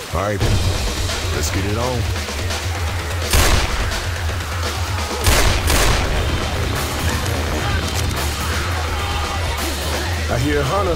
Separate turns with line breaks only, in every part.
All right, let's get it on. I hear a hunter.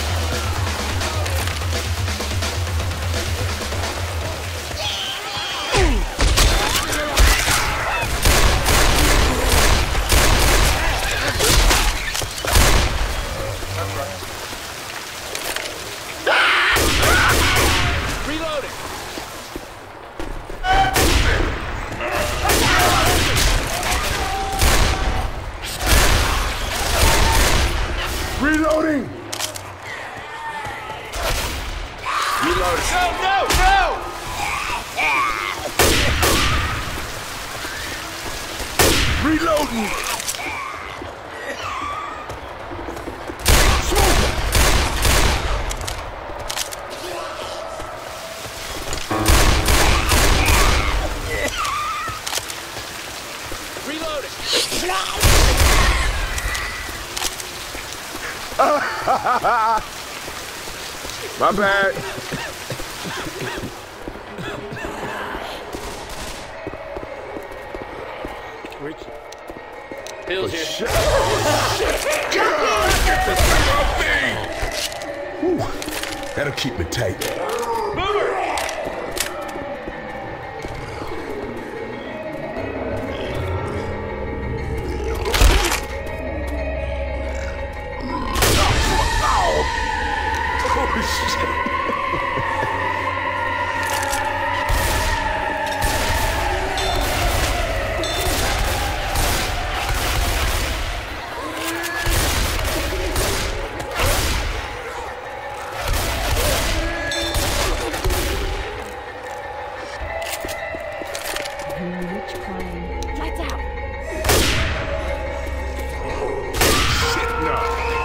Reloading! Reloading! No! Reloading! Smoke! My bad.
Rich. Bill's here.
Shit. Whew. That'll keep me tight.
Lights out.
Shit, no.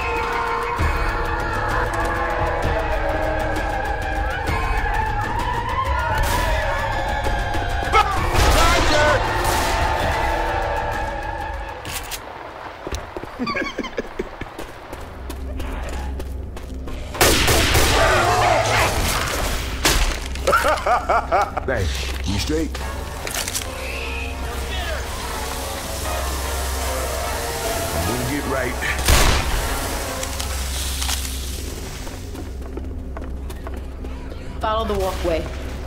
Thanks. You straight? We'll get right.
Follow the walkway.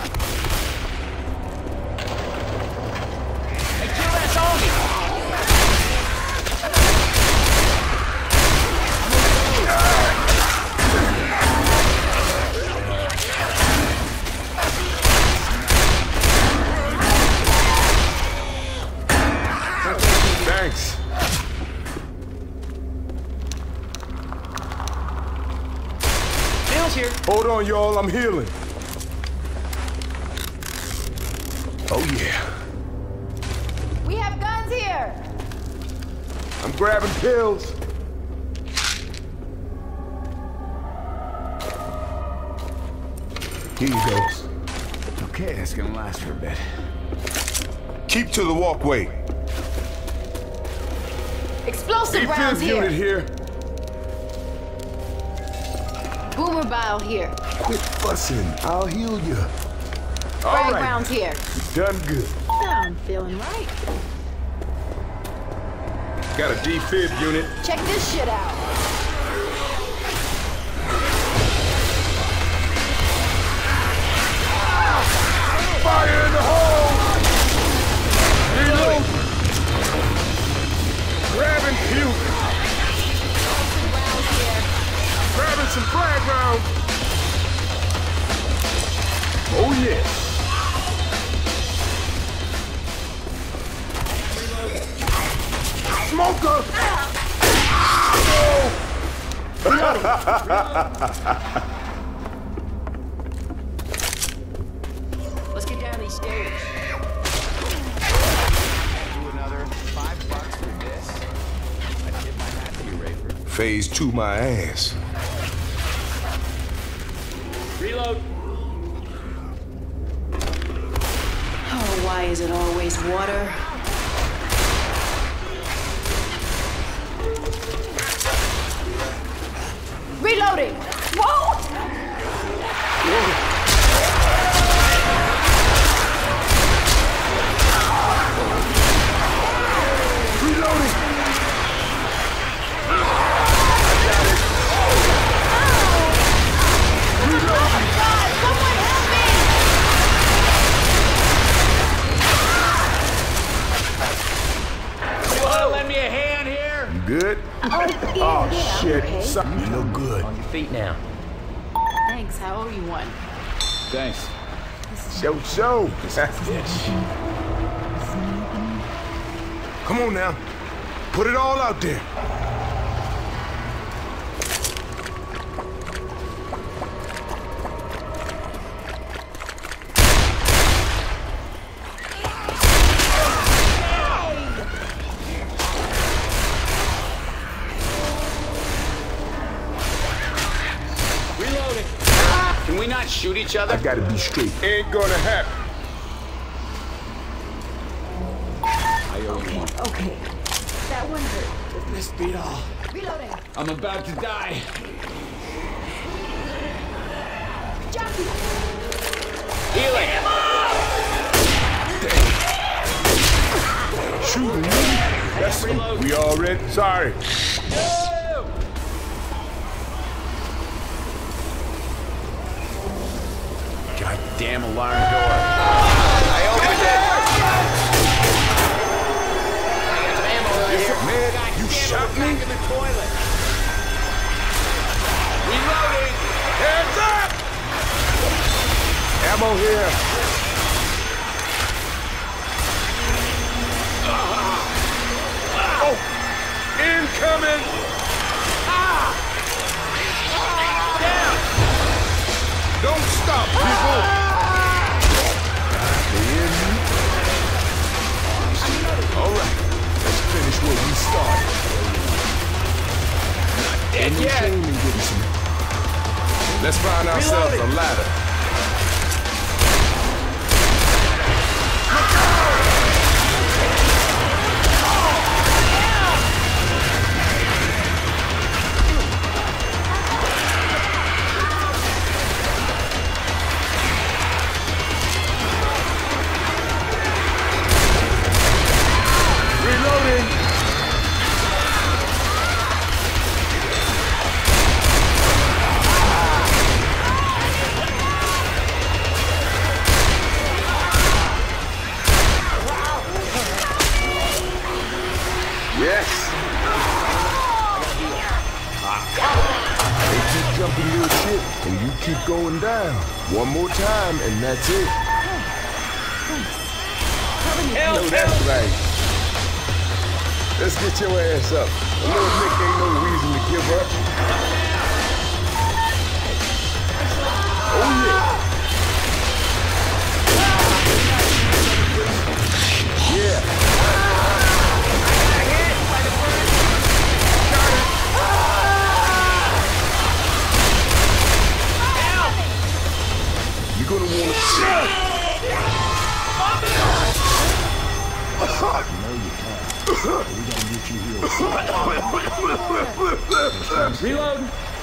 Hey, kill that zombie!
Thanks.
Bill's here.
Hold on, y'all. I'm healing. Oh, yeah.
We have guns here.
I'm grabbing pills. Here you goes.
Okay, that's gonna last for a bit.
Keep to the walkway.
Explosive rounds
Defense unit
here.
here.
Boomer bile here.
Quit fussing. I'll heal you. All
Frag
right.
rounds here.
Done good.
I'm feeling right.
Got a defib unit.
Check this shit out.
Fire in the hole! Reload! Grabbing puke.
Rounds here.
Grabbing some frag rounds. Oh, yes. Smoker!
Let's get down these stairs.
Do another $5 for this. I'd tip my hat to you, Rayford.
Phase 2 my ass.
Reload.
Oh, why is it always water? Reloading! Whoa!
shit.
okay?
You look good.
On your feet now.
Thanks, I owe you one.
Thanks.
So. Come on now. Put it all out there.
Reloading.
Can we not shoot each other?
I gotta be straight. Ain't gonna happen.
I owe you one.
Okay. That one hurt.
This beat all.
Reloading.
I'm about to die.
Jockey!
Healing.
Shooting me? That's
Reload.
we all ready? Sorry.
No!
Goddamn alarm door. I opened it.
I got some ammo over here.
Man,
God
you
damn it,
shot
we're
me?
back in the toilet.
Reloading.
Hands up! Ammo here. Oh! Incoming! Don't stop, people! They hear me? All right, let's finish what we started.
Dead
No
yet.
shame in getting some. Let's find ourselves a ladder. Reloading! Yes! They keep jumping your shit, and you keep going down. One more time, and that's it.
Help,
No, that's right. Let's get your ass up. Little Nick ain't no reason to give up. Oh, yeah. Yeah. You're gonna want
Reload.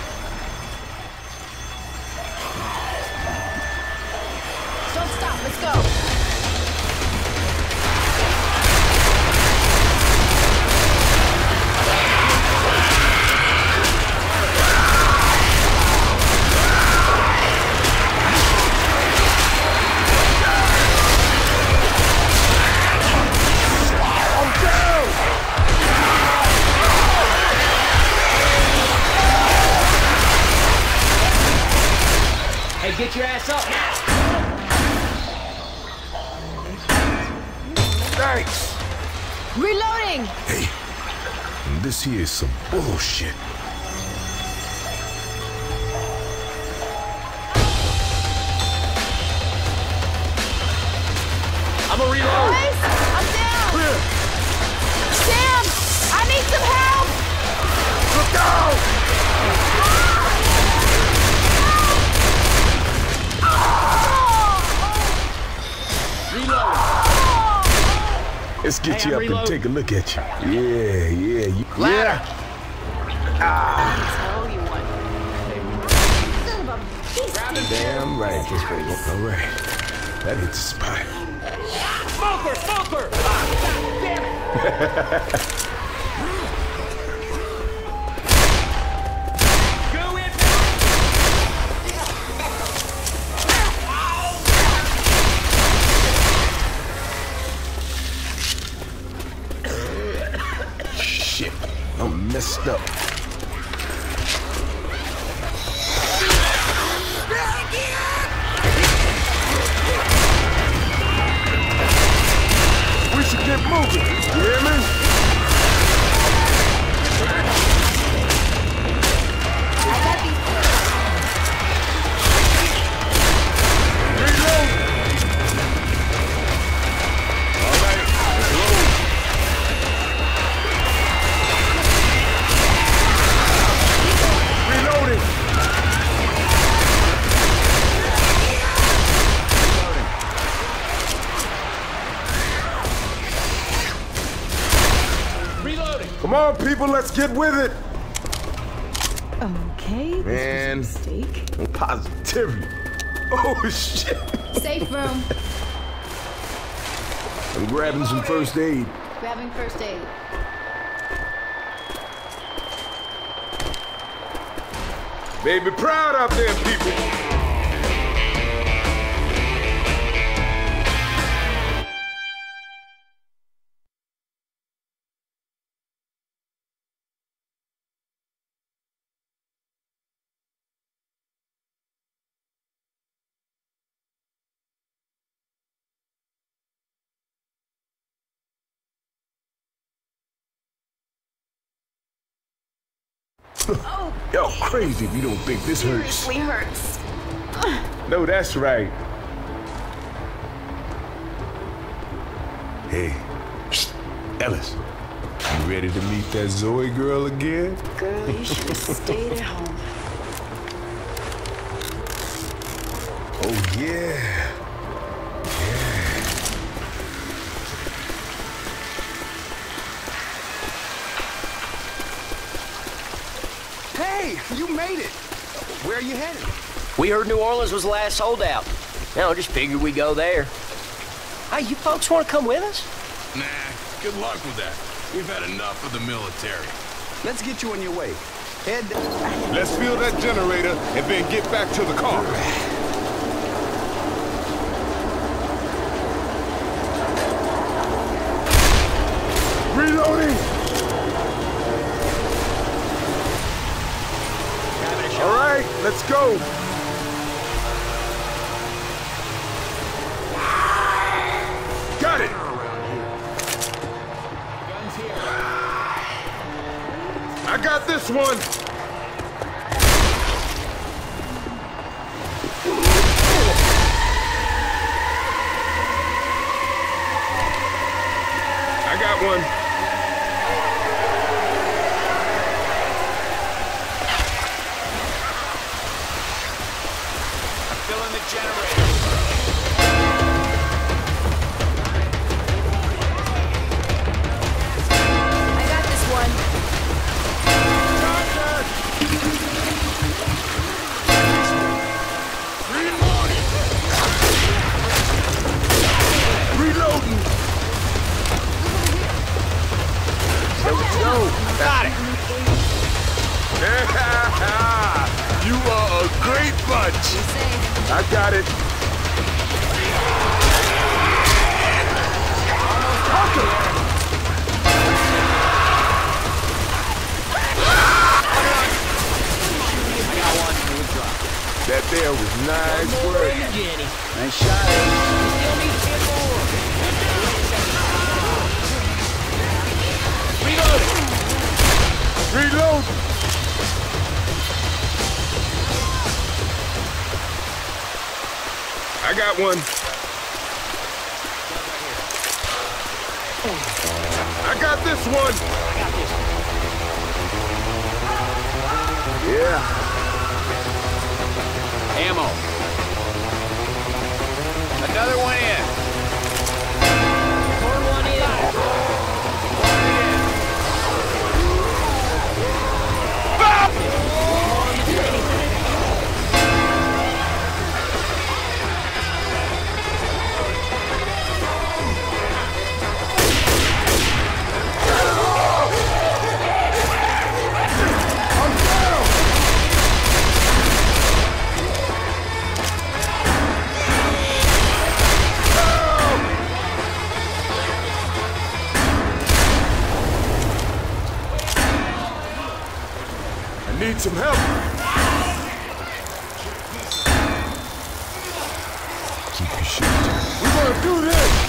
Don't stop, let's go!
Hey, get your ass up now.
Thanks.
Reloading!
Hey, this here is some bullshit.
I'm a reload.
Boys, I'm down! Sam! I need some help!
Look out!
Reload.
Let's get
Hey,
you
I'm
up and
reloading.
take a look at you. Yeah.
Ladder.
I owe you one. Son of a beast!
Damn right. All right. That hit the spot.
Smoker! Smoker! Ah, God damn it! Go in!
Shit. I'm messed up. on, people, let's get with it.
Okay,
Man.
this was a mistake.
Positively. Oh, shit.
Safe room.
I'm grabbing some first aid.
Grabbing first aid.
Baby, proud out there, people. Yo, crazy if you don't think this hurts.
Seriously hurts.
No, that's right. Hey, Ellis, you ready to meet that Zoe girl again?
Girl, you should have stayed at home.
Oh, yeah.
Hey, you made it. Where are you headed?
We heard New Orleans was the last holdout. Now, just figured we go there. Hey, you folks want to come with us?
Nah, good luck with that. We've had enough of the military.
Let's get you on your way. Head.
Let's fill that generator and then get back to the car. Reloading! All right, let's go. Got it. I got this one. I got one.
Filling the generator.
I got this one.
Reloading. Let's go.
Got it.
You are a great bunch. I got it. That there was nice work.
Nice shot, Still need 10 more.
Reload. I got one. I got this one. Yeah.
Ammo. Another one in.
Pour one in.
I need some help. Keep your shit down. We're gonna do this.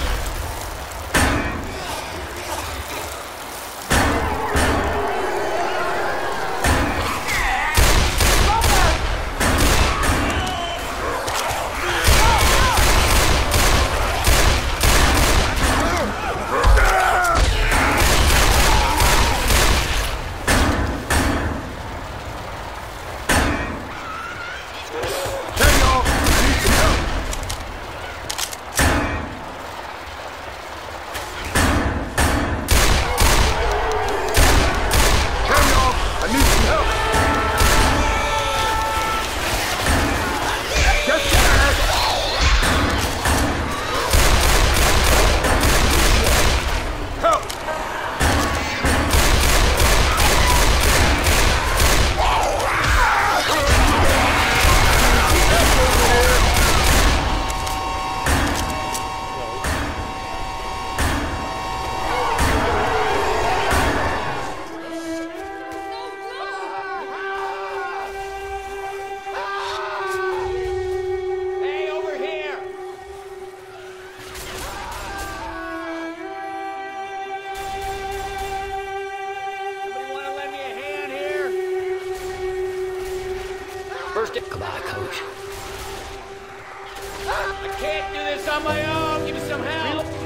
first... Goodbye, Coach.
I can't do this on my own. Give me some help.